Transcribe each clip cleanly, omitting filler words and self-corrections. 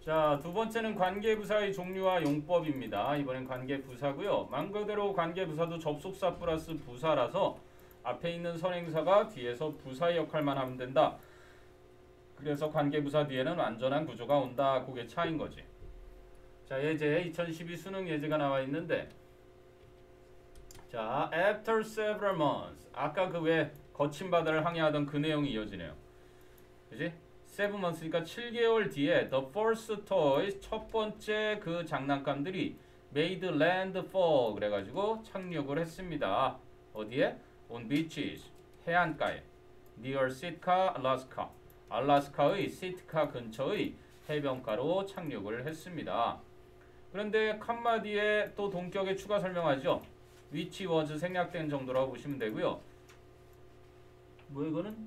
자, 두 번째는 관계부사의 종류와 용법입니다. 이번엔 관계부사고요. 말 그대로 관계부사도 접속사 플러스 부사라서 앞에 있는 선행사가 뒤에서 부사의 역할만 하면 된다. 그래서 관계부사 뒤에는 완전한 구조가 온다. 그게 차이인 거지. 자, 예제 2012 수능 예제가 나와 있는데, 자, after several months. 아까 그 왜 거친 바다를 항해하던 그 내용이 이어지네요. 그지? 7months니까 7개월 뒤에 the first toys, 첫 번째 그 장난감들이 made landfall 그래가지고 착륙을 했습니다. 어디에? on beaches, 해안가에. near Sitka, Alaska. 알라스카의 시트카 근처의 해변가로 착륙을 했습니다. 그런데 칸마 뒤에 또 동격의 추가 설명하죠. which was 생략된 정도라고 보시면 되고요. 뭐 이거는?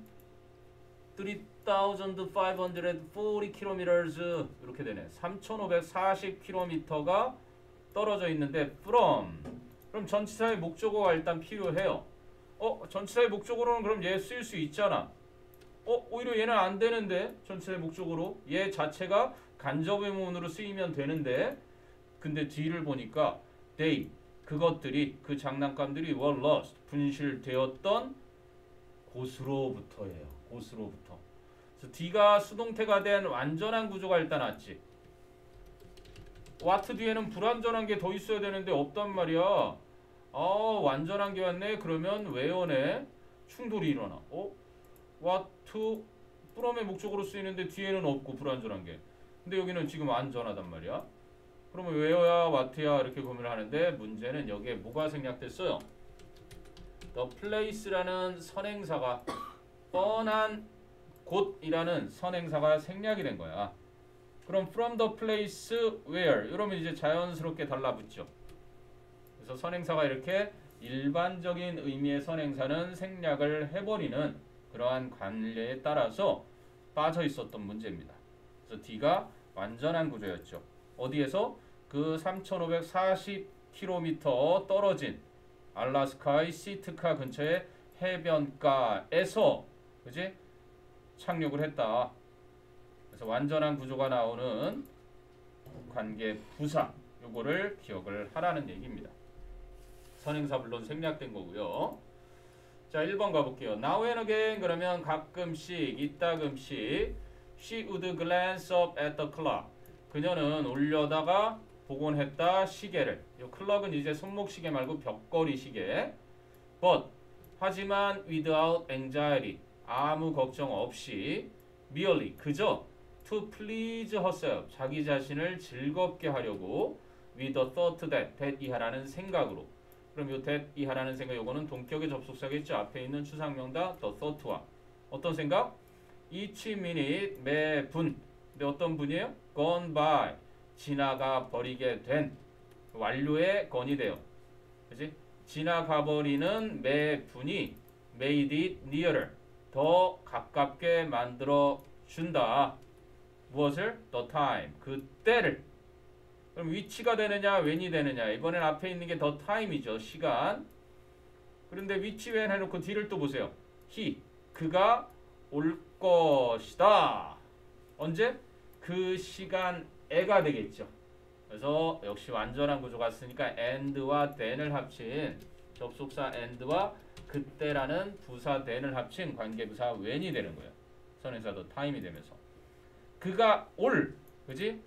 3,540km 이렇게 되네. 3,540km가 떨어져 있는데 from. 그럼 전치사의 목적어가 일단 필요해요. 전치사의 목적어로는 그럼 얘 쓰일 수 있잖아. 오히려 얘는 안 되는데 전치사의 목적어로 얘 자체가 간접의문으로 쓰이면 되는데 근데 뒤를 보니까 they 그것들이 그 장난감들이 were lost 분실되었던 곳으로부터예요. 곳으로부터. 그래서 D가 수동태가 된 완전한 구조가 일단 왔지. what 뒤에는 불완전한 게 더 있어야 되는데 없단 말이야. 완전한 게 왔네. 그러면 where네 충돌이 일어나. what from의 목적으로 쓰이는데 뒤에는 없고 불완전한 게. 근데 여기는 지금 완전하단 말이야. 그러면 where야 what야 이렇게 구분을 하는데 문제는 여기에 뭐가 생략됐어요? the place라는 선행사가 뻔한 곳이라는 선행사가 생략이 된 거야. 그럼 from the place where 이러면 이제 자연스럽게 달라붙죠. 그래서 선행사가 이렇게 일반적인 의미의 선행사는 생략을 해버리는 그러한 관례에 따라서 빠져 있었던 문제입니다. 그래서 D가 완전한 구조였죠. 어디에서? 그 3,540km 떨어진 알라스카의 시트카 근처의 해변가에서 그지? 착륙을 했다. 그래서 완전한 구조가 나오는 관계 부사 요거를 기억을 하라는 얘기입니다. 선행사 물론 생략된 거고요. 자, 1번 가볼게요. Now and again 그러면 가끔씩 이따금씩 she would glance up at the clock. 그녀는 올려다가 보곤 했다 시계를. 이 클럭은 이제 손목시계 말고 벽걸이 시계. But 하지만 without anxiety 아무 걱정 없이 merely 그저 to please herself 자기 자신을 즐겁게 하려고 with the thought that 이하라는 생각으로. 그럼 요 that 이하라는 생각 요거는 동격의 접속사겠죠. 앞에 있는 추상명다 the thought와 어떤 생각? each minute 매 분. 근데 어떤 분이에요? gone by 지나가 버리게 된 완료의 건이 돼요. 그치? 지나가 버리는 매 분이 made it nearer 더 가깝게 만들어 준다. 무엇을? the time 그때를. 그럼 which가 되느냐 when이 되느냐 이번엔 앞에 있는 게 the time이죠. 시간. 그런데 which when 해놓고 뒤를 또 보세요. he 그가 올 것이다. 언제? 그 시간에가 되겠죠. 그래서 역시 완전한 구조가 쓰니까 and와 then을 합친 접속사 and와 그때라는 부사 then을 합친 관계부사 when이 되는 거예요. 선행사도 time이 되면서 그가 올 그지?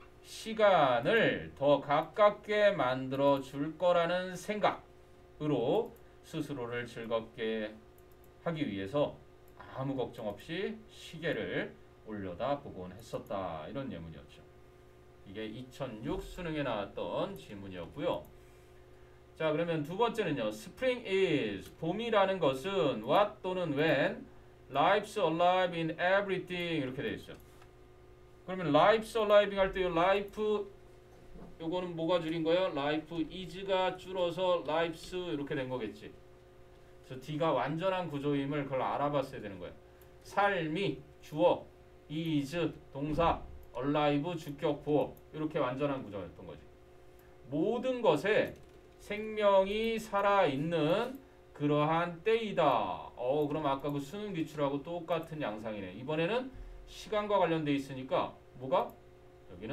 시간을 더 가깝게 만들어 줄 거라는 생각으로 스스로를 즐겁게 하기 위해서 아무 걱정 없이 시계를 올려다 보곤 했었다. 이런 예문이었죠. 이게 2006 수능에 나왔던 질문이었고요. 자, 그러면 두 번째는요. Spring is 봄이라는 것은 what 또는 when life's alive in everything 이렇게 되어 있어요. 그러면 life's alive 할 때 life 요거는 뭐가 줄인 거예요? life is가 줄어서 life's 이렇게 된 거겠지. 그래서 D가 완전한 구조임을 그걸 알아봤어야 되는 거예요. 삶이 주어, is 동사, alive 주격 보어 이렇게 완전한 구조였던 거지. 모든 것에 생명이 살아있는 그러한 때이다. 그럼 아까 그 수능 기출하고 똑같은 양상이네. 이번에는 시간과 관련돼 있으니까 뭐가? 여기는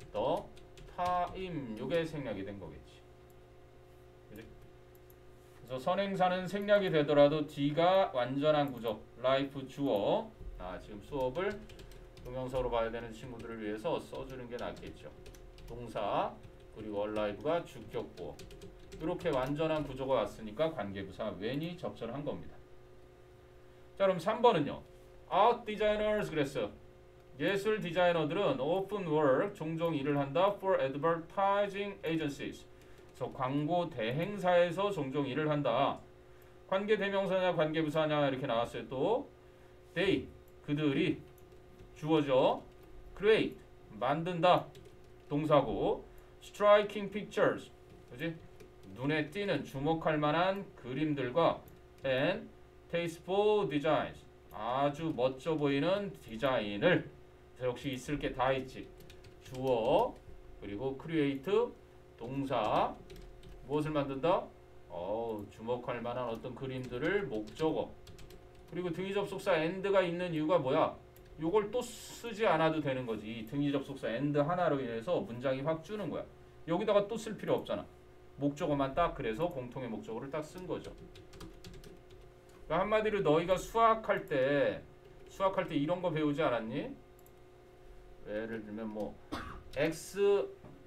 the time 요게 생략이 된 거겠지. 그치? 그래서 선행사는 생략이 되더라도 D가 완전한 구조 life 주어 지금 수업을 동명사로 봐야 되는 친구들을 위해서 써주는 게 낫겠죠. 동사 그리고 alive가 주격보 이렇게 완전한 구조가 왔으니까 관계부사 when이 적절한 겁니다. 자 그럼 3번은요. Art designers 그랬어. 예술 디자이너들은 often work 종종 일을 한다 for advertising agencies. 그래서 광고 대행사에서 종종 일을 한다. 관계 대명사냐 관계부사냐 이렇게 나왔어요. 또 they 그들이 주어져 create 만든다 동사고 striking pictures 그지? 눈에 띄는 주목할 만한 그림들과 and tasteful designs 아주 멋져 보이는 디자인을 역시 있을 게 다 있지. 주어 그리고 create 동사 무엇을 만든다? 주목할 만한 어떤 그림들을 목적어 그리고 등위 접속사 and가 있는 이유가 뭐야? 요걸 또 쓰지 않아도 되는 거지. 이 등위 접속사 and 하나로 인해서 문장이 확 주는 거야. 여기다가 또 쓸 필요 없잖아. 목적어만 딱 그래서 공통의 목적어를 딱 쓴 거죠. 그러니까 한마디로 너희가 수학할 때 이런 거 배우지 않았니? 예를 들면 뭐 x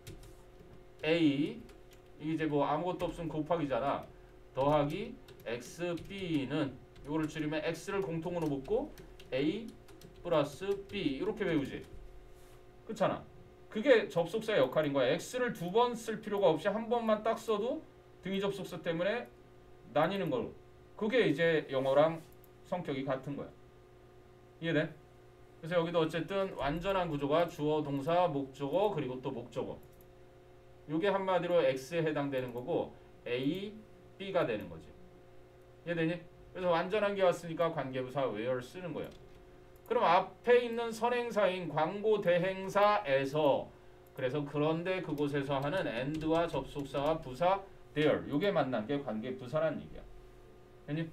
a 이게 뭐 아무것도 없으면 곱하기잖아. 더하기 x b는 이거를 줄이면 x를 공통으로 묶고 a 플러스 b 이렇게 배우지. 그렇잖아. 그게 접속사의 역할인 거야. x를 두 번 쓸 필요가 없이 한 번만 딱 써도 등위 접속사 때문에 나뉘는 걸. 그게 이제 영어랑 성격이 같은 거야. 이해돼? 그래서 여기도 어쨌든 완전한 구조가 주어, 동사, 목적어 그리고 또 목적어. 이게 한마디로 x에 해당되는 거고 a, b가 되는 거지. 이해되니? 그래서 완전한 게 왔으니까 관계부사 where 쓰는 거예요. 그럼 앞에 있는 선행사인 광고 대행사에서 그래서 그런데 그곳에서 하는 and와 접속사와 부사 there 요게 만난 게 관계부사란 얘기야. 아니?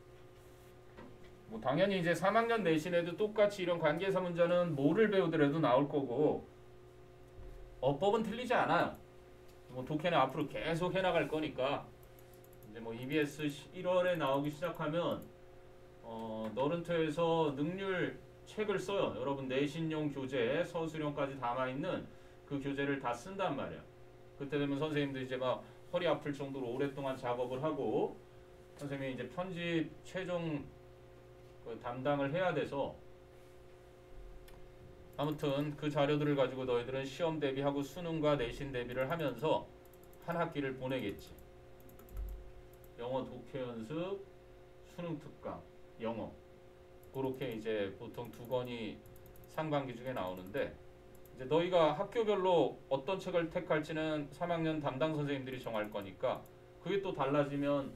뭐 당연히 이제 3학년 내신에도 똑같이 이런 관계사 문제는 뭐를 배우더라도 나올 거고 어법은 틀리지 않아요. 뭐 독해는 앞으로 계속 해나갈 거니까 이제 뭐 EBS 1월에 나오기 시작하면 너른트에서 능률 책을 써요. 여러분 내신용 교재 서술형까지 담아있는 그 교재를 다 쓴단 말이야. 그때 되면 선생님도 이제 막 허리 아플 정도로 오랫동안 작업을 하고 선생님이 이제 편집 최종 담당을 해야 돼서 아무튼 그 자료들을 가지고 너희들은 시험 대비하고 수능과 내신 대비를 하면서 한 학기를 보내겠지. 영어 독해 연습, 수능 특강, 영어 그렇게 이제 보통 2권이 상반기 중에 나오는데 이제 너희가 학교별로 어떤 책을 택할지는 3학년 담당 선생님들이 정할 거니까 그게 또 달라지면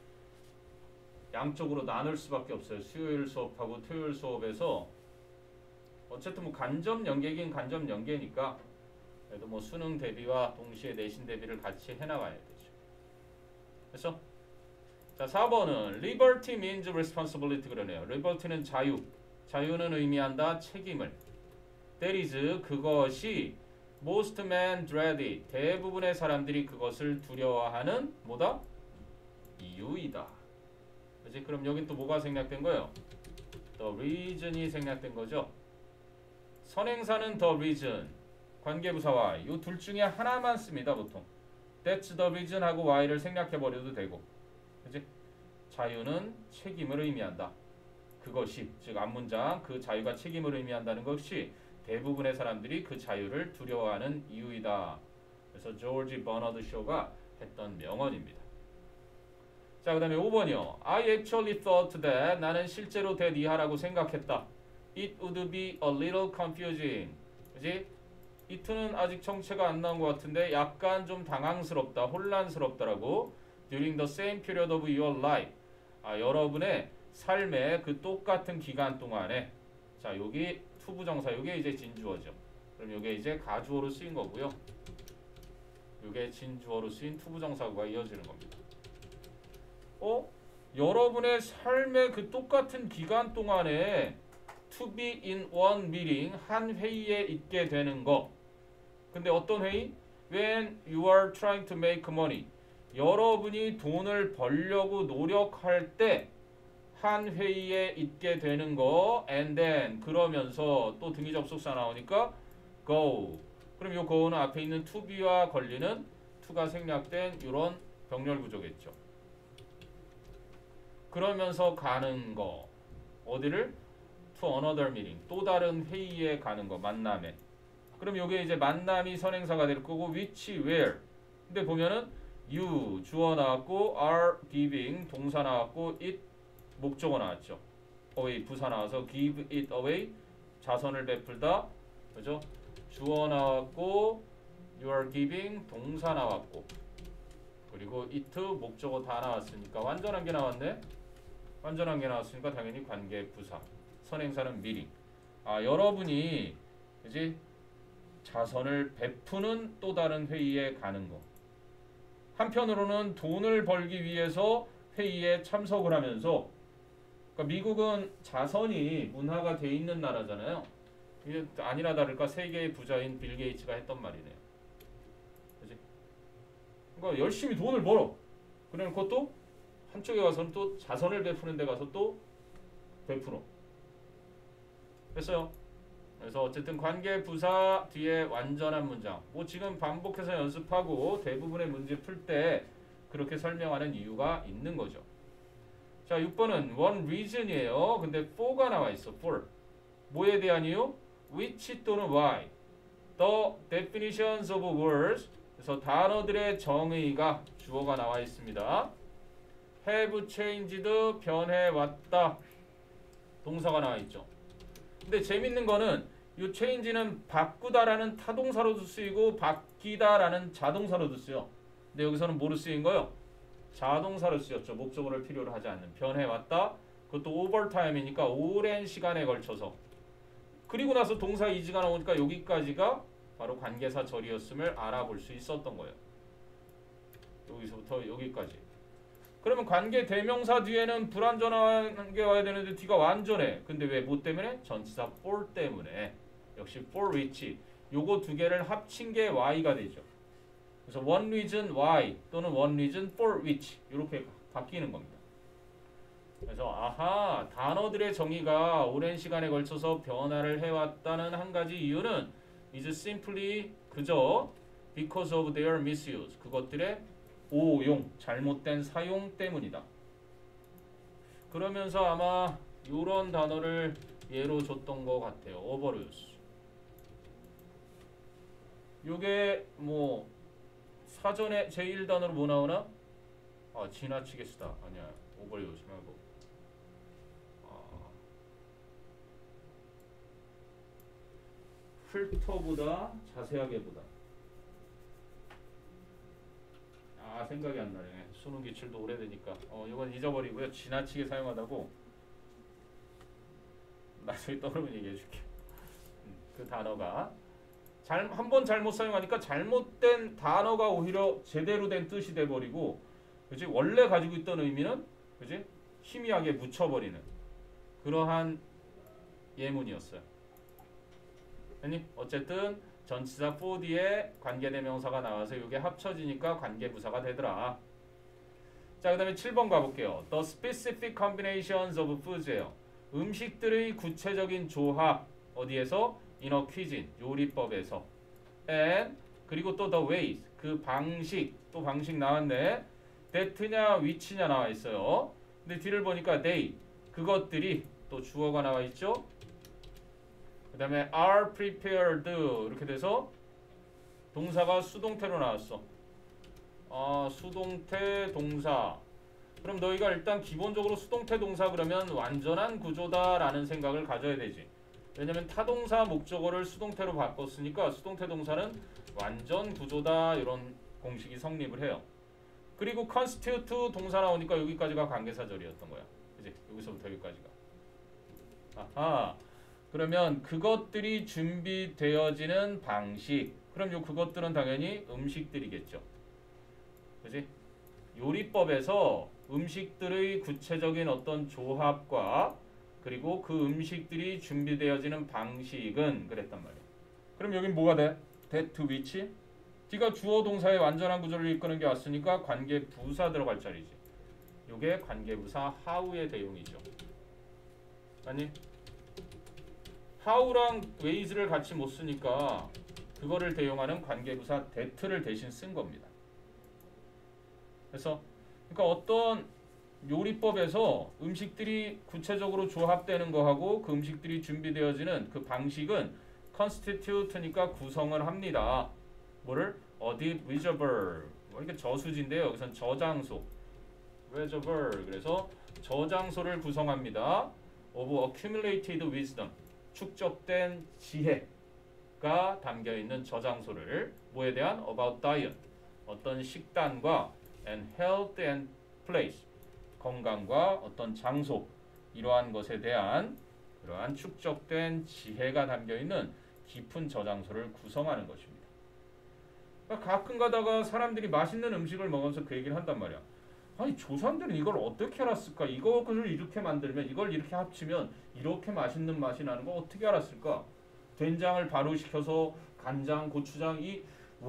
양쪽으로 나눌 수밖에 없어요. 수요일 수업하고 토요일 수업에서 어쨌든 뭐 간접 연계긴 간접 연계니까 그래도 뭐 수능 대비와 동시에 내신 대비를 같이 해나가야 되죠. 그래서 자 4번은 liberty means responsibility 그러네요. liberty는 자유, 자유는 의미한다 책임을. that is 그것이 most men dread it 대부분의 사람들이 그것을 두려워하는 뭐다? 이유이다. 그렇지? 그럼 여긴 또 뭐가 생략된 거예요? the reason이 생략된 거죠. 선행사는 the reason, 관계부사와 이 둘 중에 하나만 씁니다. 보통 that's the reason 하고 y를 생략해버려도 되고 그치? 자유는 책임을 의미한다. 그것이 즉 앞문장 그 자유가 책임을 의미한다는 것이 대부분의 사람들이 그 자유를 두려워하는 이유이다. 그래서 조지 버너드 쇼가 했던 명언입니다. 자, 그 다음에 5번이요. I actually thought that 나는 실제로 that 이하라고 생각했다. It would be a little confusing. 그지? it는 아직 정체가 안 나온 것 같은데 약간 좀 당황스럽다, 혼란스럽다라고. During the same period of your life. 여러분의 삶의 그 똑같은 기간 동안에 자, 여기 투부정사, 요게 이제 진주어죠. 그럼 요게 이제 가주어로 쓰인 거고요. 요게 진주어로 쓰인 투부정사구가 이어지는 겁니다. 여러분의 삶의 그 똑같은 기간 동안에 to be in one meeting, 한 회의에 있게 되는 거. 근데 어떤 회의? When you are trying to make money. 여러분이 돈을 벌려고 노력할 때 한 회의에 있게 되는 거. And then 그러면서 또 등위 접속사 나오니까 go. 그럼 요 go는 앞에 있는 to be와 걸리는 to가 생략된 이런 병렬 구조겠죠. 그러면서 가는 거. 어디를? to another meeting. 또 다른 회의에 가는 거. 만남에. 그럼 요게 이제 만남이 선행사가 될 거고 which, where. 근데 보면은 you 주어 나왔고 are giving 동사 나왔고 it 목적어 나왔죠. away 부사 나와서 give it away 자선을 베풀다. 그죠? 주어 나왔고 you are giving 동사 나왔고 그리고 it 목적어 다 나왔으니까 완전한 게 나왔네. 완전한 게 나왔으니까 당연히 관계 부사. 선행사는 meeting. 여러분이 그지? 자선을 베푸는 또 다른 회의에 가는 거. 한편으로는 돈을 벌기 위해서 회의에 참석을 하면서 그러니까 미국은 자선이 문화가 돼 있는 나라잖아요. 이게 아니나 다를까 세계의 부자인 빌 게이츠가 했던 말이네요. 그지? 그러니까 열심히 돈을 벌어. 그래 놓고 또 한쪽에 가서는 또 자선을 베푸는 데 가서 또 베풀어. 됐어요. 그래서 어쨌든 관계 부사 뒤에 완전한 문장. 뭐 지금 반복해서 연습하고 대부분의 문제 풀 때 그렇게 설명하는 이유가 있는 거죠. 자, 6번은 one reason이에요. 근데 for가 나와 있어. for. 뭐에 대한 이유? which 또는 why. the definitions of words. 그래서 단어들의 정의가 주어가 나와 있습니다. have changed 변해왔다. 동사가 나와 있죠. 근데 재밌는 거는 이 change는 바꾸다라는 타동사로도 쓰이고 바뀌다라는 자동사로도 쓰여. 근데 여기서는 뭐로 쓰인 거요? 자동사로 쓰였죠. 목적어를 필요로 하지 않는. 변해왔다. 그것도 오버타임이니까 오랜 시간에 걸쳐서. 그리고 나서 동사 is가 나오니까 여기까지가 바로 관계사 절이었음을 알아볼 수 있었던 거예요. 여기서부터 여기까지. 그러면 관계 대명사 뒤에는 불완전한 게 와야 되는데 뒤가 완전해. 근데 왜? 뭐 때문에? 전치사 for 때문에. 역시 for which. 요거 두 개를 합친 게 y가 되죠. 그래서 one reason why 또는 one reason for which 이렇게 바뀌는 겁니다. 그래서 아하, 단어들의 정의가 오랜 시간에 걸쳐서 변화를 해왔다는 한 가지 이유는 is simply 그저 because of their misuse. 그것들의 오용, 잘못된 사용 때문이다. 그러면서 아마 이런 단어를 예로 줬던 것 같아요. overuse. 요게 뭐 사전에 제1단어로 뭐 나오나? 지나치게 쓰다. 아니야. overuse 말고. 훑어보다, 자세하게 보다. 생각이 안 나네. 수능 기출도 오래되니까. 이건 잊어버리고요. 지나치게 사용하다고 나중에 떠오르면 얘기해줄게. 그 단어가 한 번 잘못 사용하니까 잘못된 단어가 오히려 제대로 된 뜻이 돼버리고, 그지? 원래 가지고 있던 의미는, 그지? 희미하게 묻혀버리는 그러한 예문이었어요. 아니, 어쨌든 전치사 for 뒤에 관계대명사가 나와서 이게 합쳐지니까 관계부사가 되더라. 자, 그 다음에 7번 가볼게요. The specific combinations of foods예요. 음식들의 구체적인 조합. 어디에서? In a cuisine. 요리법에서. And 그리고 또 the ways. 그 방식. 또 방식 나왔네. that냐 which냐 나와 있어요. 근데 뒤를 보니까 they. 그것들이 또 주어가 나와 있죠. 그 다음에 are prepared 이렇게 돼서 동사가 수동태로 나왔어. 수동태 동사. 그럼 너희가 일단 기본적으로 수동태 동사 그러면 완전한 구조다라는 생각을 가져야 되지. 왜냐면 타동사 목적어를 수동태로 바꿨으니까 수동태 동사는 완전 구조다 이런 공식이 성립을 해요. 그리고 constitute 동사 나오니까 여기까지가 관계사절이었던 거야. 그치? 여기서부터 여기까지가. 아하. 그러면 그것들이 준비되어지는 방식. 그럼 요 그것들은 당연히 음식들이겠죠. 그지? 요리법에서 음식들의 구체적인 어떤 조합과 그리고 그 음식들이 준비되어지는 방식은 그랬단 말이야. 그럼 여긴 뭐가 돼? that which D가 주어 동사의 완전한 구조를 이끄는 게 왔으니까 관계 부사 들어갈 자리지. 요게 관계 부사 how의 대용이죠. 아니 how랑 ways를 같이 못 쓰니까 그거를 대용하는 관계 부사 that를 대신 쓴 겁니다. 그래서 그러니까 어떤 요리법에서 음식들이 구체적으로 조합되는 거하고 그 음식들이 준비되어지는 그 방식은 constitute니까 구성을 합니다. 뭐를? 어디 reservoir 이렇게 저수지인데요. 여기선 저장소 reservoir 그래서 저장소를 구성합니다. of accumulated wisdom 축적된 지혜가 담겨 있는 저장소를 뭐에 대한 about diet 어떤 식단과 and health and place 건강과 어떤 장소 이러한 것에 대한 그러한 축적된 지혜가 담겨 있는 깊은 저장소를 구성하는 것입니다. 그러니까 가끔 가다가 사람들이 맛있는 음식을 먹으면서 그 얘기를 한단 말이야. 아니 조상들은 이걸 어떻게 알았을까? 이걸 이렇게 만들면 이걸 이렇게 합치면 이렇게 맛있는 맛이 나는 거 어떻게 알았을까? 된장을 발효시켜서 간장, 고추장 이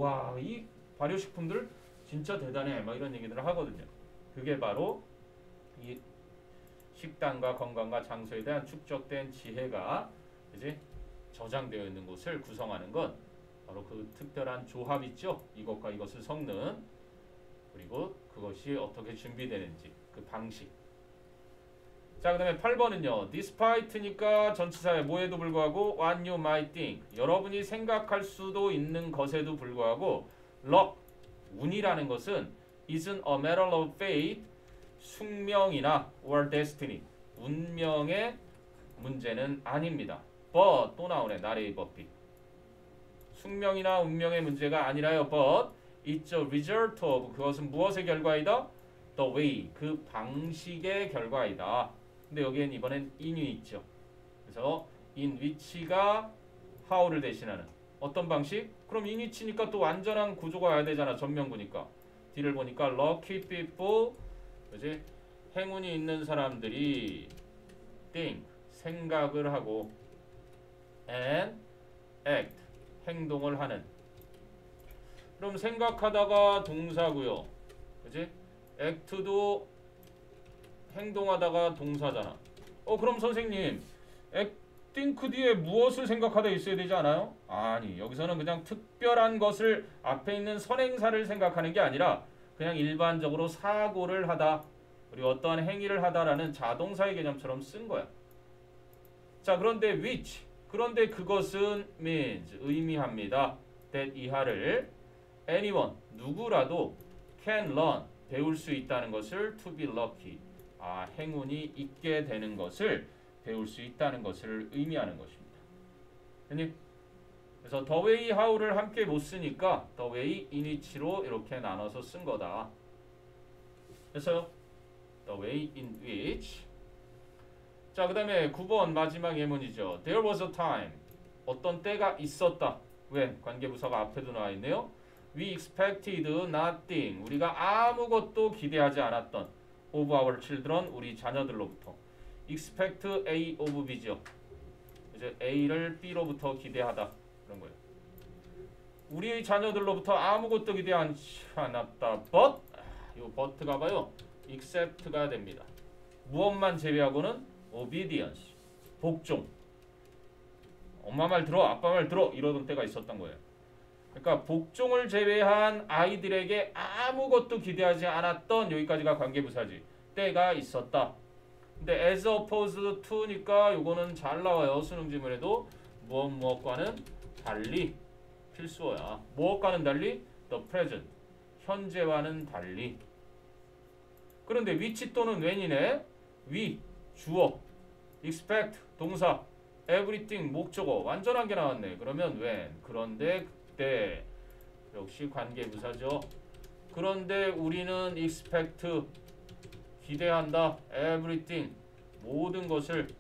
발효식품들 진짜 대단해. 막 이런 얘기들을 하거든요. 그게 바로 이 식단과 건강과 장소에 대한 축적된 지혜가 이제 저장되어 있는 곳을 구성하는 건 바로 그 특별한 조합 있죠. 이것과 이것을 섞는 그리고 그것이 어떻게 준비되는지 그 방식. 자, 그 다음에 8번은요. Despite니까 전치사에 뭐에도 불구하고 what you might think 여러분이 생각할 수도 있는 것에도 불구하고 luck 운이라는 것은 isn't a matter of fate 숙명이나 or destiny 운명의 문제는 아닙니다. but 또 나오네. 나레이 버피 숙명이나 운명의 문제가 아니라요. but it's a result of 그것은 무엇의 결과이다? the way 그 방식의 결과이다. 근데 여기엔 이번엔 in이 있죠. 그래서 in which가 how를 대신하는 어떤 방식? 그럼 in which니까 또 완전한 구조가 와야 되잖아. 전면구니까. 뒤를 보니까 lucky people 그지? 행운이 있는 사람들이 think 생각을 하고 and act 행동을 하는. 그럼 생각하다가 동사고요. 그지? act도 행동하다가 동사잖아. 그럼 선생님 think 뒤에 무엇을 생각하다 있어야 되지 않아요? 아니 여기서는 그냥 특별한 것을 앞에 있는 선행사를 생각하는 게 아니라 그냥 일반적으로 사고를 하다 그리고 어떠한 행위를 하다라는 자동사의 개념처럼 쓴 거야. 자 그런데 which 그런데 그것은 means 의미합니다. that 이하를 anyone 누구라도 can learn 배울 수 있다는 것을 to be lucky 행운이 있게 되는 것을 배울 수 있다는 것을 의미하는 것입니다. 그래서 the way how를 함께 못 쓰니까 the way in which로 이렇게 나눠서 쓴 거다. 그래서 the way in which 자 그 다음에 9번 마지막 예문이죠. There was a time 어떤 때가 있었다. 왜? 관계부사가 앞에도 나와 있네요. We expected nothing 우리가 아무것도 기대하지 않았던 of our children 우리 자녀들로부터 expect A of B죠. 이제 A를 B로부터 기대하다 그런 거예요. 우리 자녀들로부터 아무것도 기대하지 않았다. But 이 but가 봐요. except가 됩니다. 무엇만 제외하고는 obedience 복종. 엄마 말 들어, 아빠 말 들어 이러던 때가 있었던 거예요. 그러니까 복종을 제외한 아이들에게 아무것도 기대하지 않았던 여기까지가 관계부사지. 때가 있었다. 근데 as opposed to니까 요거는 잘 나와요. 수능지문에도 무엇과는 달리 필수어야. 무엇과는 달리? the present 현재와는 달리. 그런데 which 또는 when이네. we 주어, expect 동사, everything 목적어 완전한 게 나왔네. 그러면 when 그런데 그때 역시 관계부사죠. 그런데 우리는 expect 기대한다. everything 모든 것을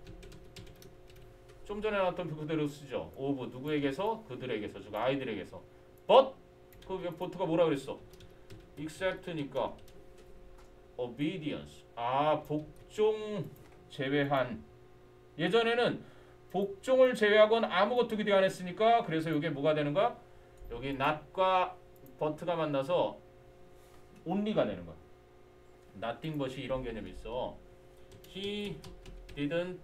좀 전에 나왔던 그대로 쓰죠. of 누구에게서? 그들에게서 즉 아이들에게서. but 그 but가 뭐라 그랬어? except니까 obedience 복종 제외한 예전에는 복종을 제외하고는 아무것도 기대 안 했으니까 그래서 이게 뭐가 되는 거야? 여기 not과 but가 만나서 only가 되는 거야. nothing but이 이런 개념이 있어. He didn't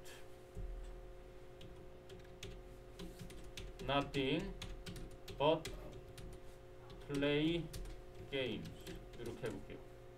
nothing but play games. 이렇게 해볼게요.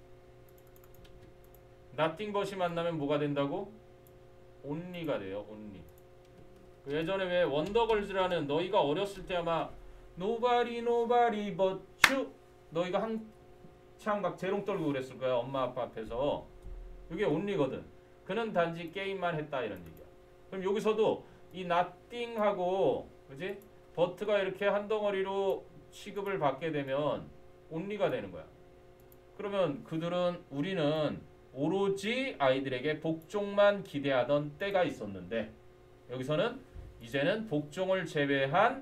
nothing but이 만나면 뭐가 된다고? only가 돼요. only. 예전에 왜 원더걸즈라는 너희가 어렸을 때 아마 nobody but you 너희가 한창 막 재롱 떨고 그랬을 거야. 엄마 아빠 앞에서. 이게 only거든. 그는 단지 게임만 했다 이런 얘기야. 그럼 여기서도 이 nothing하고 그지? but가 이렇게 한 덩어리로 취급을 받게 되면 only가 되는 거야. 그러면 우리는 오로지 아이들에게 복종만 기대하던 때가 있었는데 여기서는 이제는 복종을 제외한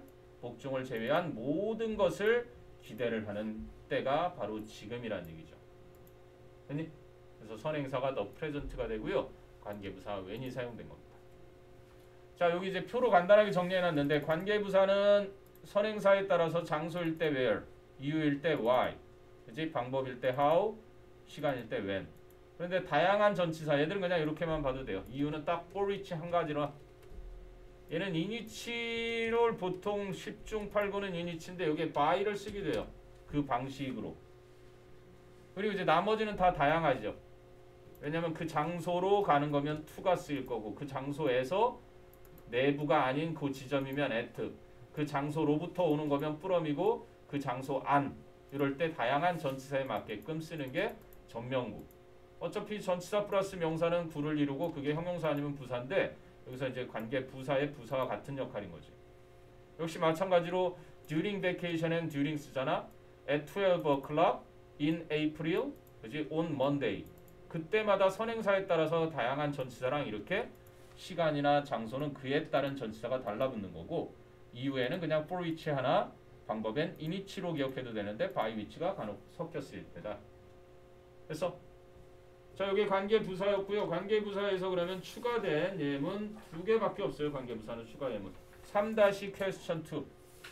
모든 것을 기대를 하는 때가 바로 지금이란 얘기죠. 됐니? 그래서 선행사가 the present가 되고요. 관계부사 when이 사용된 겁니다. 자, 여기 이제 표로 간단하게 정리해놨는데 관계부사는 선행사에 따라서 장소일 때 where, 이유일 때 why, 그지? 방법일 때 how, 시간일 때 when. 그런데 다양한 전치사 얘들은 그냥 이렇게만 봐도 돼요. 이유는 딱 for which 한 가지로. 얘는 이니치를 보통 10중 8구는 이니치인데 여기에 by를 쓰기도 해요. 그 방식으로. 그리고 이제 나머지는 다 다양하죠. 왜냐면 그 장소로 가는 거면 to가 쓰일 거고 그 장소에서 내부가 아닌 그 지점이면 at, 그 장소로부터 오는 거면 from이고 그 장소 안 이럴 때 다양한 전치사에 맞게끔 쓰는 게 전명구. 어차피 전치사 플러스 명사는 구를 이루고 그게 형용사 아니면 부사인데 여기서 이제 관계 부사의 부사와 같은 역할인 거지. 역시 마찬가지로 during vacation and during 쓰잖아. at 12 o'clock in April, 그지? on Monday. 그때마다 선행사에 따라서 다양한 전치사랑 이렇게 시간이나 장소는 그에 따른 전치사가 달라붙는 거고 이후에는 그냥 for which 하나 방법엔 in which로 기억해도 되는데 by which가 간혹 섞여 쓰일 때다. 그래서 자 여기 관계부사였고요. 관계부사에서 그러면 추가된 예문 두 개밖에 없어요. 관계부사는 추가 예문 3-question 2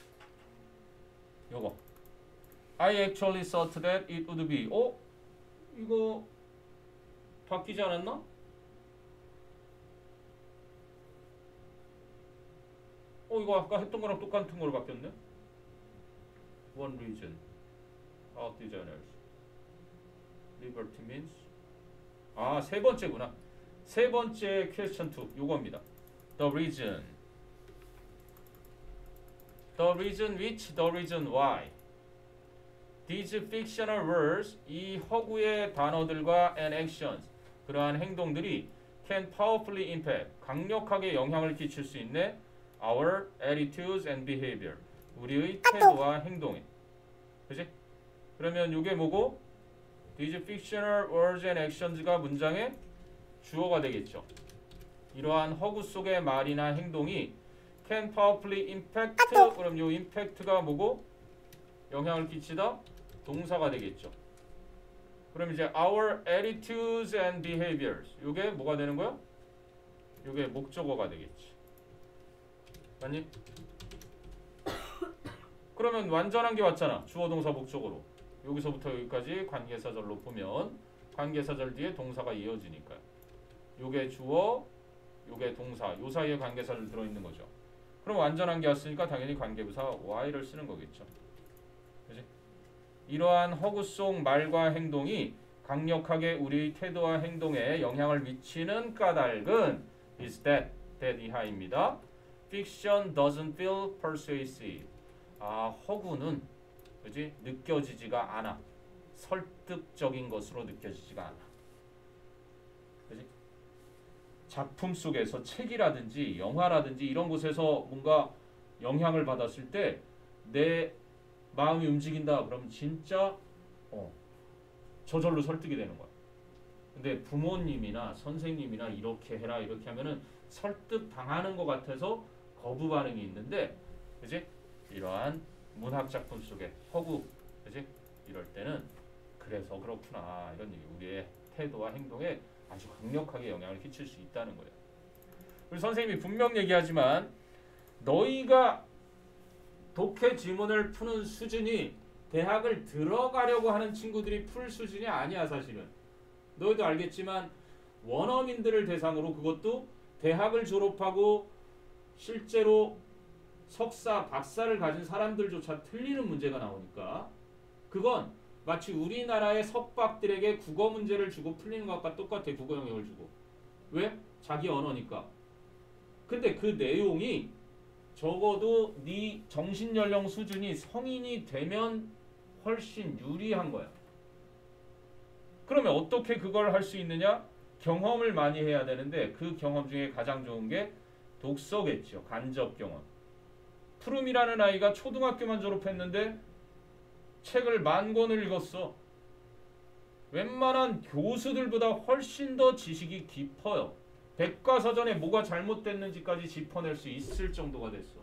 요거 I actually thought that it would be 이거 바뀌지 않았나? 이거 아까 했던 거랑 똑같은 걸로 바뀌었네. One reason our designers liberty means 세 번째구나. 세 번째 question 2 요겁니다. The reason which, the reason why. These fictional words 이 허구의 단어들과 and actions 그러한 행동들이 can powerfully impact 강력하게 영향을 끼칠 수 있는 our attitudes and behavior 우리의 태도와 행동에. 그지? 그러면 요게 뭐고? These fictional words and actions가 문장의 주어가 되겠죠. 이러한 허구 속의 말이나 행동이 can powerfully impact 그럼 요 impact가 뭐고? 영향을 끼치다 동사가 되겠죠. 그럼 이제 our attitudes and behaviors 요게 뭐가 되는 거야? 요게 목적어가 되겠지. 맞니? 그러면 완전한 게 왔잖아. 주어 동사 목적어로. 여기서부터 여기까지 관계사절로 보면 관계사절 뒤에 동사가 이어지니까 요게 주어, 요게 동사, 요 사이에 관계사절 들어있는 거죠. 그럼 완전한 게 왔으니까 당연히 관계부사 y를 쓰는 거겠죠. 그치? 이러한 허구 속 말과 행동이 강력하게 우리 태도와 행동에 영향을 미치는 까닭은 is that 이하입니다. Fiction doesn't feel persuasive. 허구는 그지? 느껴지지가 않아. 설득적인 것으로 느껴지지가 않아. 그지? 작품 속에서 책이라든지 영화라든지 이런 곳에서 뭔가 영향을 받았을 때 내 마음이 움직인다. 그러면 진짜 저절로 설득이 되는 거야. 근데 부모님이나 선생님이나 이렇게 해라 이렇게 하면은 설득 당하는 것 같아서 거부 반응이 있는데, 그지? 이러한 문학 작품 속에 허구, 그지? 이럴 때는 그래서 그렇구나 이런 얘기. 우리의 태도와 행동에 아주 강력하게 영향을 끼칠 수 있다는 거예요. 우리 선생님이 분명 얘기하지만 너희가 독해 지문을 푸는 수준이 대학을 들어가려고 하는 친구들이 풀 수준이 아니야 사실은. 너희도 알겠지만 원어민들을 대상으로, 그것도 대학을 졸업하고 실제로 석사, 박사를 가진 사람들조차 틀리는 문제가 나오니까 그건 마치 우리나라의 석박들에게 국어 문제를 주고 풀리는 것과 똑같아. 국어 영역을 주고. 왜? 자기 언어니까. 근데 그 내용이 적어도 네 정신연령 수준이 성인이 되면 훨씬 유리한 거야. 그러면 어떻게 그걸 할 수 있느냐? 경험을 많이 해야 되는데 그 경험 중에 가장 좋은 게 독서겠죠. 간접 경험. 푸름이라는 아이가 초등학교만 졸업했는데 책을 10,000권을 읽었어. 웬만한 교수들보다 훨씬 더 지식이 깊어요. 백과사전에 뭐가 잘못됐는지까지 짚어낼 수 있을 정도가 됐어.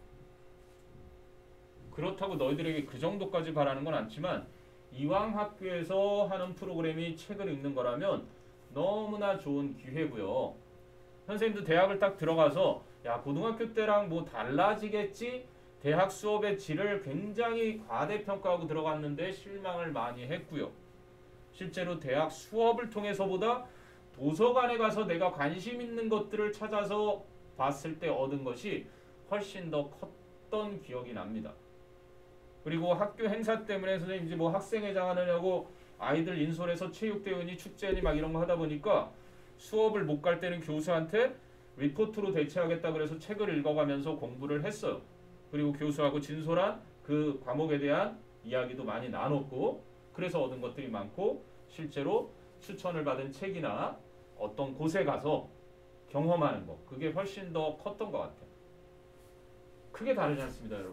그렇다고 너희들에게 그 정도까지 바라는 건 않지만 이왕 학교에서 하는 프로그램이 책을 읽는 거라면 너무나 좋은 기회고요. 선생님도 대학을 딱 들어가서 야 고등학교 때랑 뭐 달라지겠지? 대학 수업의 질을 굉장히 과대평가하고 들어갔는데 실망을 많이 했고요. 실제로 대학 수업을 통해서보다 도서관에 가서 내가 관심 있는 것들을 찾아서 봤을 때 얻은 것이 훨씬 더 컸던 기억이 납니다. 그리고 학교 행사 때문에 선생님 이제 뭐 학생회장 하느냐고 아이들 인솔해서 체육대회니 축제니 막 이런 거 하다 보니까 수업을 못 갈 때는 교수한테 리포트로 대체하겠다 그래서 책을 읽어가면서 공부를 했어요. 그리고 교수하고 진솔한 그 과목에 대한 이야기도 많이 나눴고, 그래서 얻은 것들이 많고 실제로 추천을 받은 책이나 어떤 곳에 가서 경험하는 거, 그게 훨씬 더 컸던 것 같아요. 크게 다르지 않습니다, 여러분.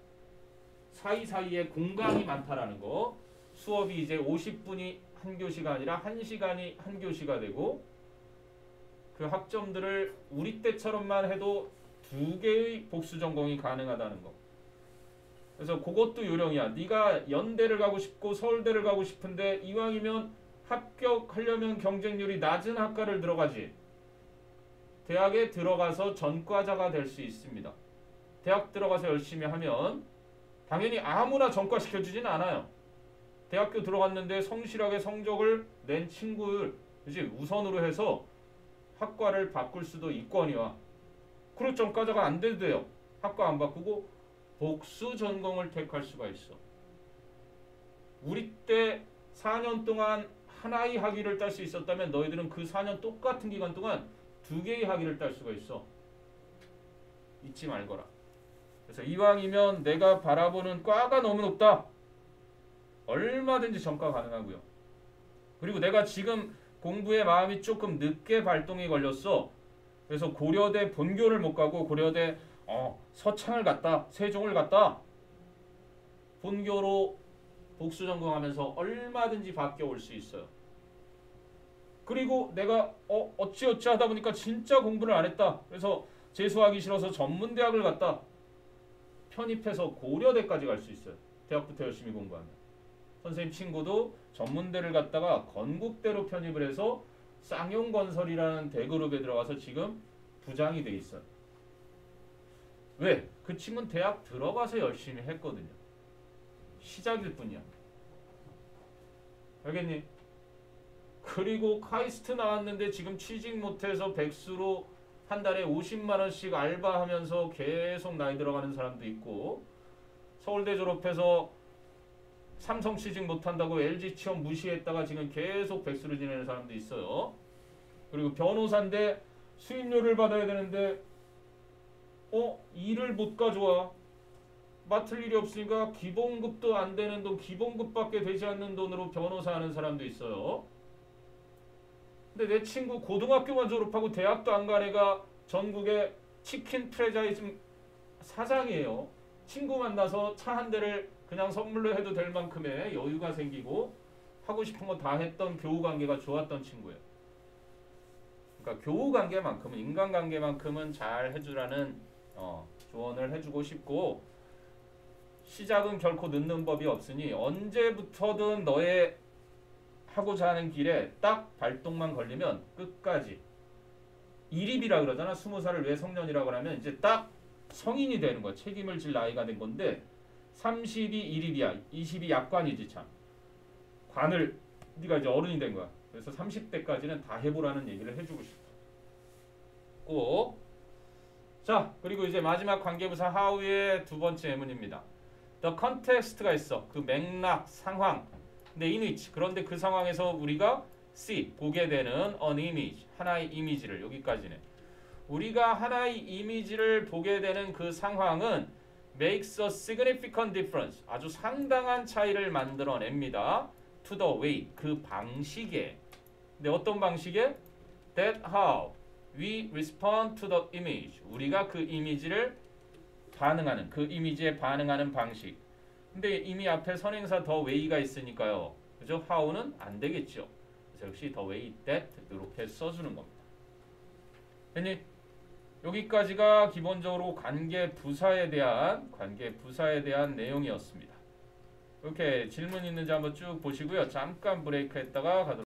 사이사이에 공강이 많다라는 거. 수업이 이제 50분이 한 교시가 아니라 1시간이 한 교시가 되고, 그 학점들을 우리 때처럼만 해도 2개의 복수 전공이 가능하다는 거. 그래서 그것도 요령이야. 네가 연대를 가고 싶고 서울대를 가고 싶은데 이왕이면 합격하려면 경쟁률이 낮은 학과를 들어가지. 대학에 들어가서 전과자가 될 수 있습니다. 대학 들어가서 열심히 하면 당연히 아무나 전과시켜주진 않아요. 대학교 들어갔는데 성실하게 성적을 낸 친구를 이제 우선으로 해서 학과를 바꿀 수도 있거니와, 그리고 전과자가 안 돼도 돼요. 학과 안 바꾸고 복수 전공을 택할 수가 있어. 우리 때 4년 동안 하나의 학위를 딸 수 있었다면 너희들은 그 4년 똑같은 기간 동안 2개의 학위를 딸 수가 있어. 잊지 말거라. 그래서 이왕이면 내가 바라보는 과가 너무 높다. 얼마든지 전과 가능하고요. 그리고 내가 지금 공부에 마음이 조금 늦게 발동이 걸렸어. 그래서 고려대 본교를 못 가고 고려대 서창을 갔다, 세종을 갔다. 본교로 복수 전공하면서 얼마든지 바뀌어올 수 있어요. 그리고 내가 어찌어찌 하다 보니까 진짜 공부를 안 했다. 그래서 재수하기 싫어서 전문대학을 갔다. 편입해서 고려대까지 갈 수 있어요. 대학부터 열심히 공부하면. 선생님 친구도 전문대를 갔다가 건국대로 편입을 해서 쌍용건설이라는 대그룹에 들어가서 지금 부장이 돼 있어요. 왜? 그 친구는 대학 들어가서 열심히 했거든요. 시작일 뿐이야. 알겠니? 그리고 카이스트 나왔는데 지금 취직 못해서 백수로 한 달에 50만 원씩 알바하면서 계속 나이 들어가는 사람도 있고, 서울대 졸업해서 삼성 취직 못한다고 LG 취업 무시했다가 지금 계속 백수로 지내는 사람도 있어요. 그리고 변호사인데 수임료를 받아야 되는데 일을 못 가져와. 맡을 일이 없으니까 기본급도 안 되는 돈, 기본급밖에 되지 않는 돈으로 변호사 하는 사람도 있어요. 근데 내 친구 고등학교만 졸업하고 대학도 안 간 애가 전국의 치킨 프랜차이즈 사장이에요. 친구 만나서 차 한 대를 그냥 선물로 해도 될 만큼의 여유가 생기고 하고 싶은 거 다 했던 교우관계가 좋았던 친구예요. 그러니까 교우관계만큼은, 인간관계만큼은 잘 해주라는 조언을 해주고 싶고, 시작은 결코 늦는 법이 없으니 언제부터든 너의 하고자 하는 길에 딱 발동만 걸리면 끝까지. 이립이라 그러잖아. 20살을 왜 성년이라고 하면 이제 딱 성인이 되는 거야. 책임을 질 나이가 된 건데, 30이 1일이야. 20이 약관이지 참. 관을 네가 이제 어른이 된 거야. 그래서 30대까지는 다 해보라는 얘기를 해주고 싶어. 꼭. 자, 그리고 이제 마지막 관계부사 how의 두 번째 예문입니다. The context가 있어. 그 맥락, 상황. 근데 in which. 그런데 그 상황에서 우리가 see, 보게 되는 an image, 하나의 이미지를, 여기까지네. 우리가 하나의 이미지를 보게 되는 그 상황은 makes a significant difference, 아주 상당한 차이를 만들어냅니다. to the way, 그 방식에. 근데 어떤 방식에? that how we respond to the image, 우리가 그 이미지를 반응하는, 그 이미지에 반응하는 방식. 근데 이미 앞에 선행사 the way가 있으니까요. 그죠? how는 안 되겠죠. 그래서 역시 the way that 이렇게 써주는 겁니다. 됐니? 여기까지가 기본적으로 관계 부사에 대한 내용이었습니다. 이렇게 질문 있는지 한번 쭉 보시고요. 잠깐 브레이크 했다가 가도록